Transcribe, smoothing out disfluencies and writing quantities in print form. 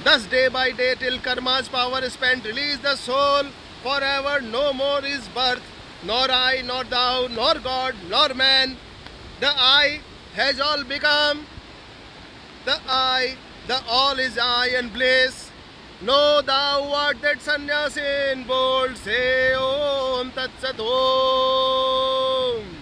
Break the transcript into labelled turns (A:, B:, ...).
A: Thus day by day till karma's power is spent, release the soul forever. No more is birth, nor I, nor thou, nor God, nor man. The I has all become the I, the all is I and bliss. Know thou what that sannyasi in bold say, Om Tat Sat Om.